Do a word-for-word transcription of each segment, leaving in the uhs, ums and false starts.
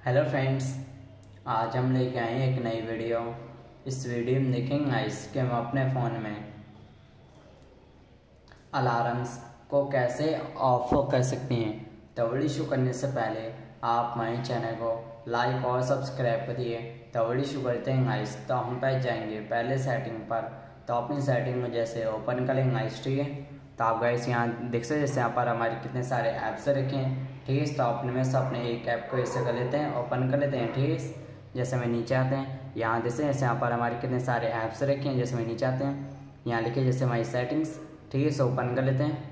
Hello friends, आज हम लेके आए हैं एक नई वीडियो। इस वीडियो में देखेंगे गाइस कि हम अपने फ़ोन में अलार्म्स को कैसे ऑफ कर सकते हैं। तो वीडियो शुरू करने से पहले आप हमारे चैनल को लाइक और सब्सक्राइब करिए। तो वीडियो शुरू करते हैं गाइस। तो हम पहुँच जाएंगे पहले सेटिंग पर। तो अपनी सेटिंग में जैसे ओपन करेंगे गाइस, ठीक है। तो आप गाइस यहाँ देख सकते जैसे यहाँ पर हमारे कितने सारे ऐप्स रखे हैं, ठीक है। तो अपने में से अपने एक ऐप को ऐसे कर लेते हैं, ओपन कर लेते हैं, ठीक है। जैसे में नीचे आते हैं, यहाँ जैसे जैसे यहाँ पर हमारे कितने सारे ऐप्स रखे हैं। जैसे में नीचे आते हैं, यहाँ लिखे जैसे हमारी सेटिंग्स, ठीक है। सो ओपन कर लेते हैं।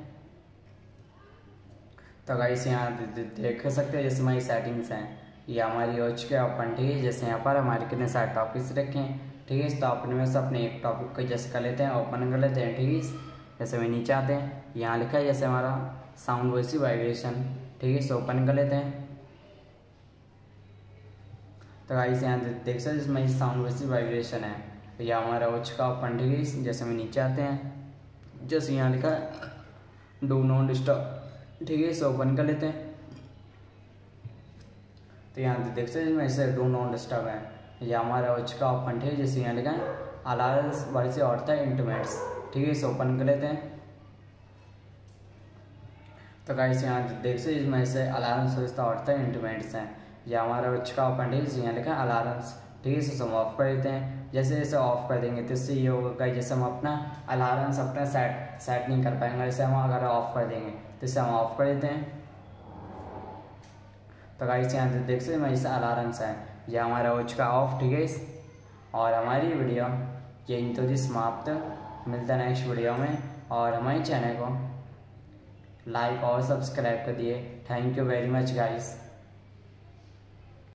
तो गाइस यहाँ देख सकते हैं जैसे हमारी सेटिंग्स हैं, ये हमारी हो चुके ओपन, ठीक है। जैसे यहाँ पर हमारे कितने सारे टॉपिक्स रखे हैं, ठीक है। तो अपने में से अपने एक टॉपिक को जैसे कर लेते हैं, ओपन कर लेते हैं, ठीक है। जैसे में नीचे आते हैं, यहाँ लिखा है जैसे हमारा साउंड वॉइस वाइब्रेशन, ठीक है। सो ओपन कर लेते हैं। तो गाइस यहाँ देख सकते इसमें साउंड वॉइस वाइब्रेशन है, तो यह हमारा हो चुका ओपन, ठीक है। जैसे में नीचे आते हैं, जैसे यहाँ लिखा है डू नॉट डिस्टर्ब, ठीक है। सो ओपन कर लेते हैं। तो यहाँ देख सकते इसमें ऐसे डू नॉट डिस्टर्ब है, यह हमारा हो चुका ओपन, ठीक है। जैसे यहाँ लिखा है अलार्म्स वर्ड से और था इंटीमेट्स, ठीक है। सो ओपन कर लेते हैं। तो गाइस यहाँ देख सकते इसमें ऐसे अलार्म्स वजह और था इंटीमेट्स हैं, यह हमारा हो चुका ओपन, ठीक है। यहाँ लिखा है अलार्म्स, ठीक है। इसे हम ऑफ कर देते हैं। जैसे जैसे ऑफ कर देंगे तो इससे ये होगा जैसे हम अपना अलार्म्स अपना सेट सेट नहीं कर पाएंगे। जैसे हम अगर ऑफ कर देंगे तो इसे हम ऑफ कर देते हैं। तो गाइस यहाँ देख सकते हैं ऐसे अलार्म्स हैं, यह हमारा हो चुका ऑफ, ठीक है। और हमारी वीडियो यही तो जी समाप्त। मिलता है नेक्स्ट वीडियो में, और हमारे चैनल को लाइक और सब्सक्राइब कर दिए। Thank you very much guys.